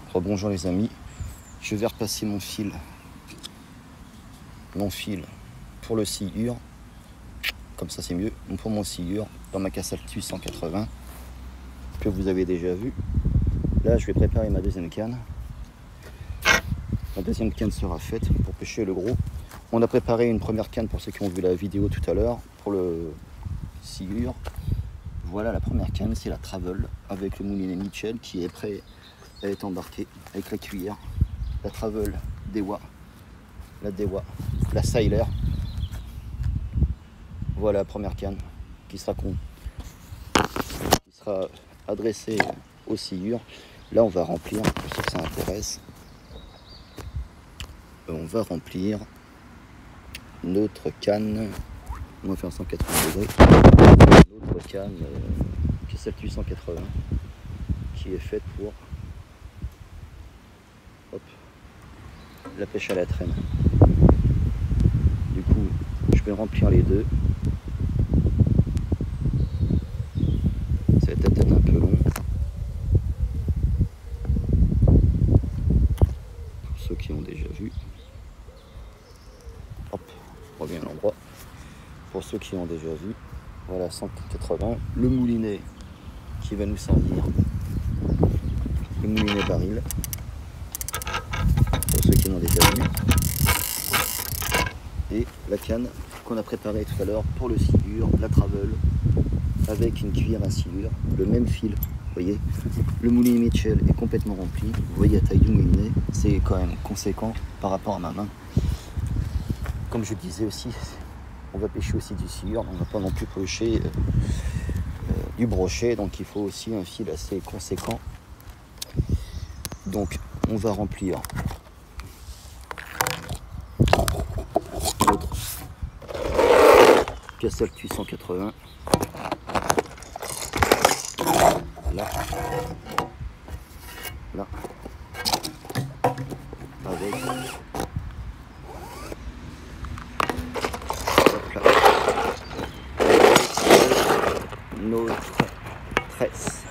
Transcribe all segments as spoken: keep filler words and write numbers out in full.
Rebonjour les amis, je vais repasser mon fil, mon fil pour le sciure, comme ça c'est mieux, pour mon sciure dans ma casse Altus cent quatre-vingts que vous avez déjà vu. Là je vais préparer ma deuxième canne. La deuxième canne sera faite pour pêcher le gros. On a préparé une première canne pour ceux qui ont vu la vidéo tout à l'heure pour le sciure. Voilà la première canne, c'est la Travel avec le moulinet Mitchell qui est prêt à être embarqué avec la cuillère. La Travel Dewa, la Dewa, la Sailor. Voilà la première canne qui sera con, qui sera adressée au sciure. Là on va remplir, pour ceux que ça intéresse, on va remplir notre canne. On va faire cent quatre-vingts degrés. Notre canne euh, qui est celle du cent quatre-vingts, qui est faite pour hop, la pêche à la traîne. Du coup, je vais remplir les deux. Ça va être peut-être un peu long. Pour ceux qui ont déjà vu. Hop, je reviens à l'endroit. Pour ceux qui ont déjà vu, voilà cent quatre-vingts, le moulinet qui va nous servir, le moulinet baril, pour ceux qui l'ont déjà vu, et la canne qu'on a préparée tout à l'heure pour le sciure, la Travel, avec une cuillère à sciure, le même fil, vous voyez, le moulinet Mitchell est complètement rempli, vous voyez la taille du moulinet, c'est quand même conséquent par rapport à ma main. Comme je disais aussi, on va pêcher aussi du sciure, on ne va pas non plus pêcher euh, euh, du brochet, donc il faut aussi un fil assez conséquent. Donc on va remplir notre casse Altus cent quatre-vingts. Là, là, avec notre tresse.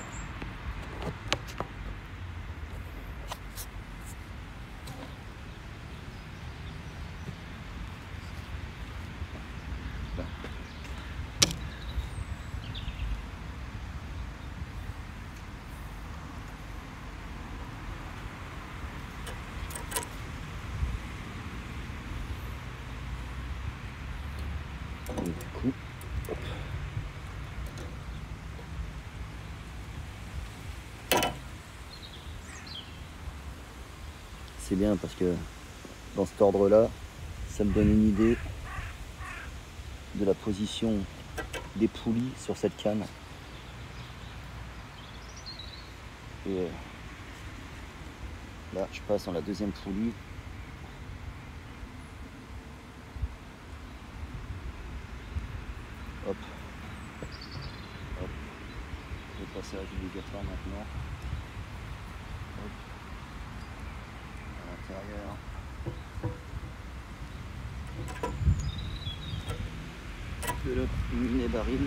Donc, du coup, hop. C'est bien parce que dans cet ordre là ça me donne une idée de la position des poulies sur cette canne. Et euh, là je passe dans la deuxième poulie. Hop, hop, le passage obligatoire maintenant. Hop. À l'intérieur. De le moulinet baril.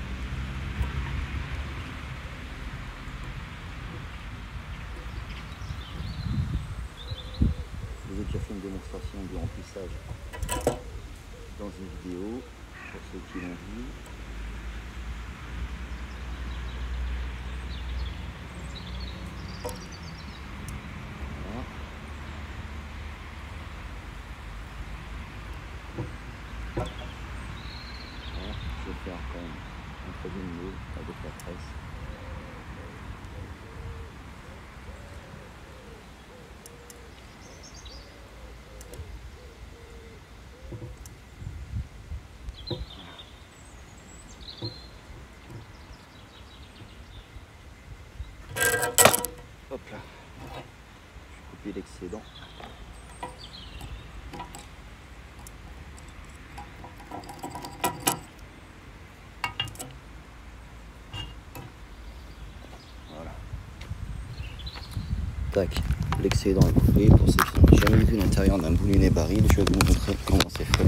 Je vous ai déjà fait une démonstration du remplissage dans une vidéo pour ceux qui l'ont vu. Je vais faire quand même un troisième nœud avec la tresse. Hop là, je vais couper l'excédent. Voilà. Tac, l'excédent est coupé. Pour ceux qui n'ont jamais vu l'intérieur d'un moulinet baril, je vais vous montrer comment c'est fait.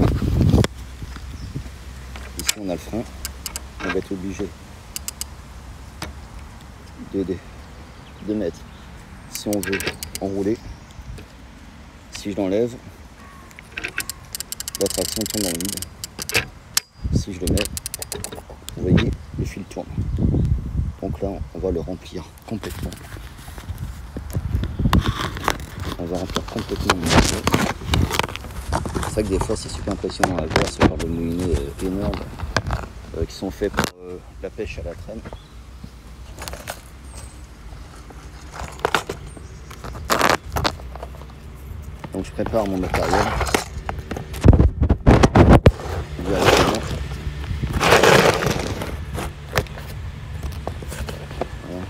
Ici on a le frein, on va être obligé de, de, de mettre, si on veut, enroulé. Si je l'enlève, la traction tombe dans le vide. Si je le mets, vous voyez, le fil tourne. Donc là, on va le remplir complètement. On va remplir complètement le moulinet. C'est ça que des fois, c'est super impressionnant à voir, ce genre de moulinet euh, énorme euh, qui sont faits pour euh, la pêche à la traîne. Donc je prépare mon matériel. Directement. Voilà.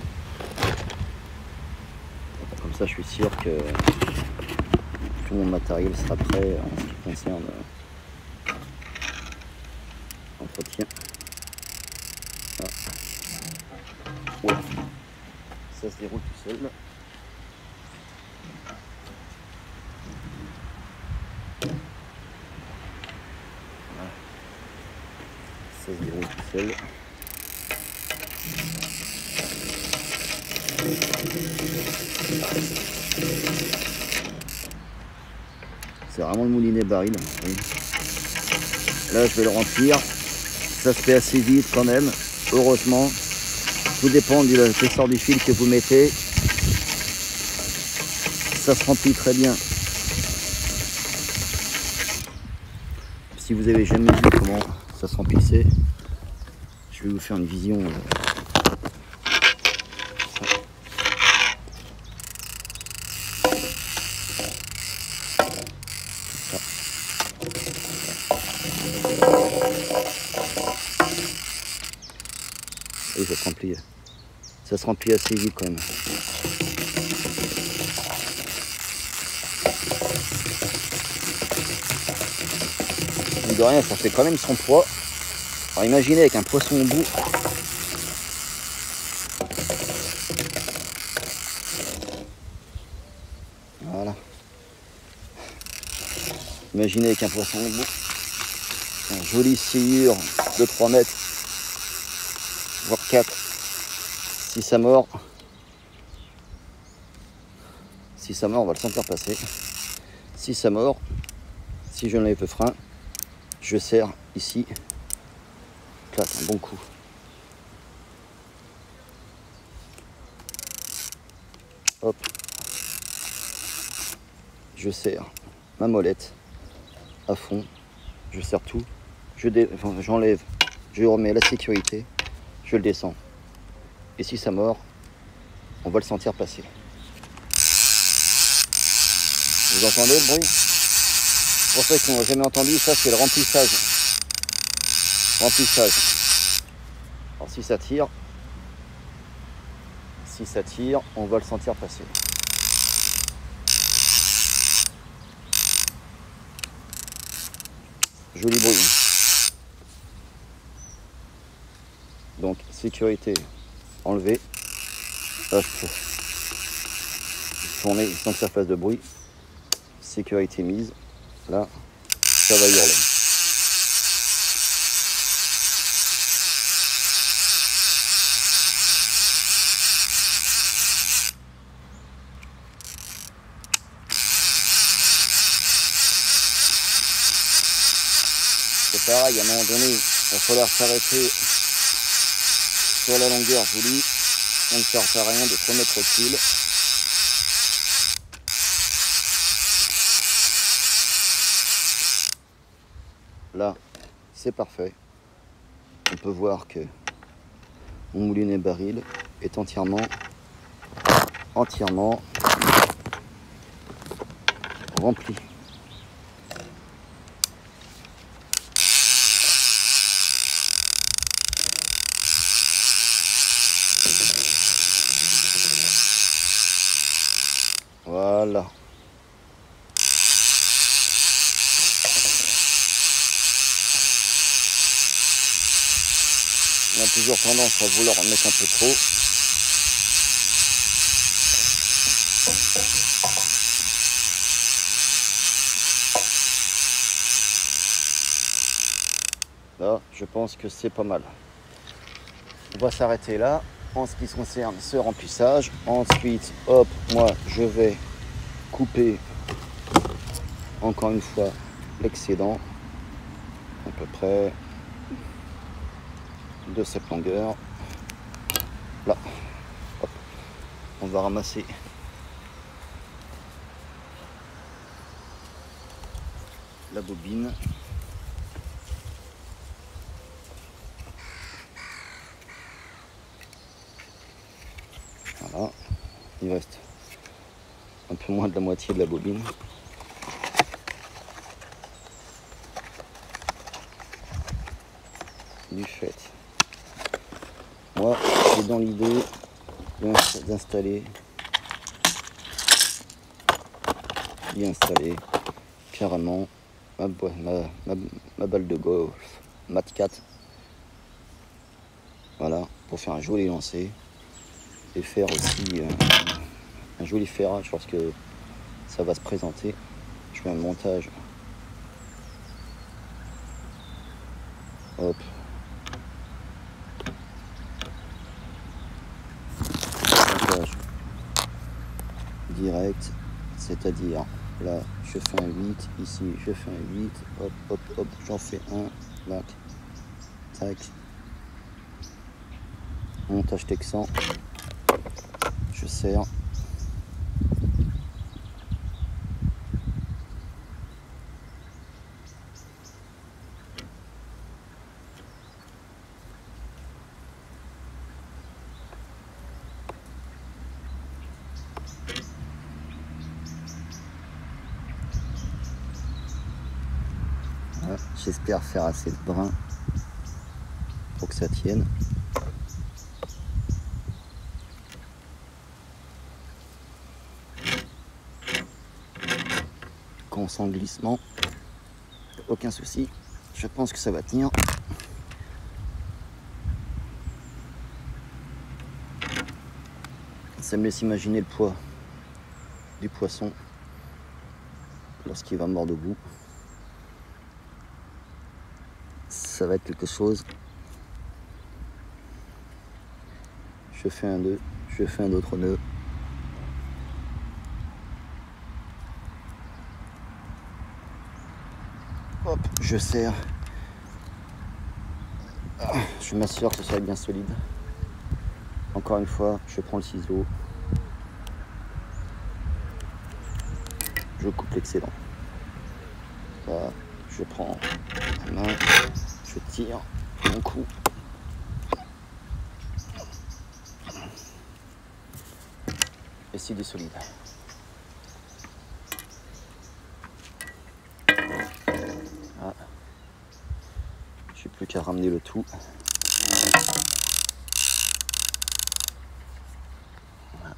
Comme ça je suis sûr que tout mon matériel sera prêt en ce qui concerne euh, l'entretien. Ah. Ouais. Ça se déroule tout seul. Ça se déroule tout seul. C'est vraiment le moulinet baril. Oui. Là, je vais le remplir. Ça se fait assez vite quand même, heureusement. Tout dépend de l'épaisseur du fil que vous mettez. Ça se remplit très bien. Si vous avez jamais vu comment ça se remplissait, je vais vous faire une vision. Et ça se remplit. Ça se remplit assez vite quand même. De rien, ça fait quand même son poids. Alors imaginez avec un poisson au bout. Voilà. Imaginez avec un poisson au bout. Une jolie sciure de trois mètres, voire quatre. Si ça mord, si ça mord, on va le sentir passer. Si ça mord, si je n'enlève le frein, je serre ici, clac, un bon coup. Hop, je serre ma molette à fond, je serre tout, je dé... enfin, j'enlève, je remets la sécurité, je le descends. Et si ça mord, on va le sentir passer. Vous entendez le bruit? Pour ceux qui n'ont jamais entendu, ça c'est le remplissage. Remplissage. Alors si ça tire, si ça tire, on va le sentir passer. Joli bruit. Donc sécurité enlevée. Là je peux tourner sans que ça fasse de bruit. Sécurité mise. Là, ça va hurler. C'est pareil, à un moment donné, il va falloir s'arrêter sur la longueur voulue. Ça ne sert à rien de se remettre au fil. Là, c'est parfait. On peut voir que mon moulinet baril est entièrement, entièrement rempli. Voilà. On a toujours tendance à vouloir en mettre un peu trop. Là, je pense que c'est pas mal. On va s'arrêter là. en ce qui concerne ce remplissage. Ensuite, hop, moi je vais couper encore une fois l'excédent à peu près de cette longueur. Là, hop, on va ramasser la bobine. Voilà, il reste un peu moins de la moitié de la bobine. Du fait, moi j'ai dans l'idée d'installer d'y installer carrément ma, ma, ma, ma balle de golf Mat quatre, voilà, pour faire un joli lancer et faire aussi euh, un joli ferrage lorsque ça va se présenter. Je fais un montage, hop, montage direct, c'est-à-dire là je fais un huit, ici je fais un huit, hop hop hop, j'en fais un, là, tac, montage texan, je serre, voilà. J'espère faire assez de brin pour que ça tienne. Quand on sent le glissement, aucun souci, je pense que ça va tenir. Ça me laisse imaginer le poids du poisson lorsqu'il va mordre au bout. Ça va être quelque chose. Je fais un nœud, je fais un autre nœud. Hop, je serre. Je m'assure que ce soit bien solide. Encore une fois, je prends le ciseau. Je coupe l'excédent. Là, je prends la main, je tire mon coup. Et c'est du solide. Ah. J'ai plus qu'à ramener le tout. Voilà.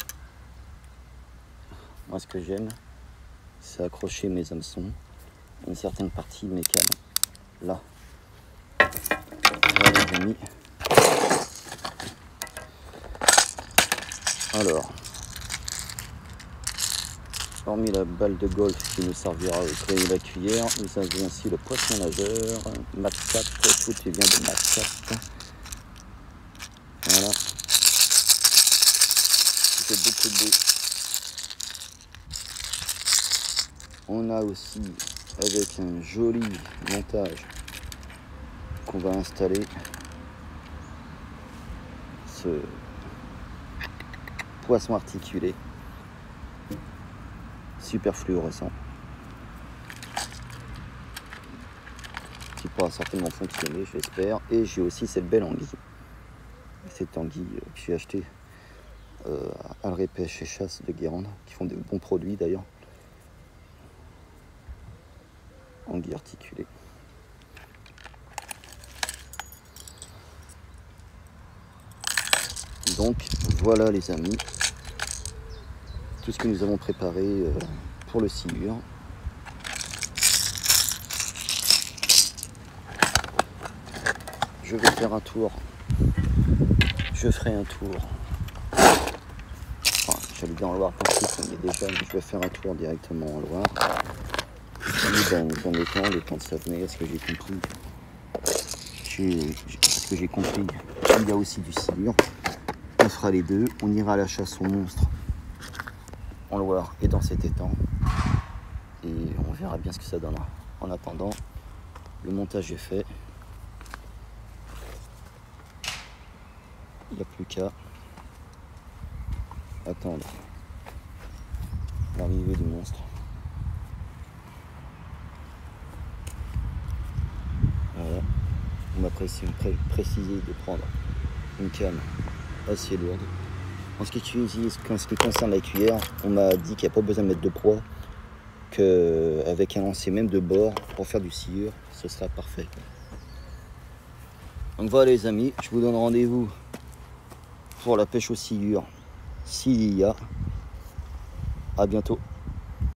Moi, ce que j'aime, c'est accrocher mes hameçons à une certaine partie de mes câbles. Là. Voilà, les amis. Alors, hormis la balle de golf qui nous servira à créer la cuillère, nous avons aussi le poisson nageur, Mat quatre, tout vient de Mat quatre. Voilà. J'ai beaucoup de baies. On a aussi, avec un joli montage qu'on va installer, ce poisson articulé super fluorescent qui pourra certainement fonctionner, j'espère. Et j'ai aussi cette belle anguille, cette anguille que j'ai achetée euh, à Alré Pêche et Chasse de Guérande, qui font de bons produits d'ailleurs. Anguille articulée. Donc voilà les amis, tout ce que nous avons préparé euh, pour le silure. Je vais faire un tour, je ferai un tour, enfin, j'allais dire en Loire parce qu'on y est déjà, mais je vais faire un tour directement en Loire. Dans, dans le temps, le temps de s'avenir, ce que j'ai compris, j'ai, ce que j'ai compris, il y a aussi du silure. fera les deux. On ira à la chasse aux monstres en Loire et dans cet étang. Et on verra bien ce que ça donnera. En attendant, le montage est fait. Il n'y a plus qu'à attendre l'arrivée du monstre. Voilà. On m'a précisé de prendre une canne assez lourde. En ce qui, en ce qui concerne la cuillère, on m'a dit qu'il n'y a pas besoin de mettre de poids, qu'avec un lancer même de bord pour faire du sciure, ce sera parfait. Donc voilà les amis, je vous donne rendez-vous pour la pêche au sciure s'il y a. À bientôt.